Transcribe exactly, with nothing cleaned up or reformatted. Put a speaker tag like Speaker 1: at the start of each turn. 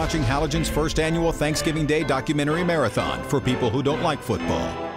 Speaker 1: watching Halogen's first annual Thanksgiving Day documentary marathon for people who don't like football.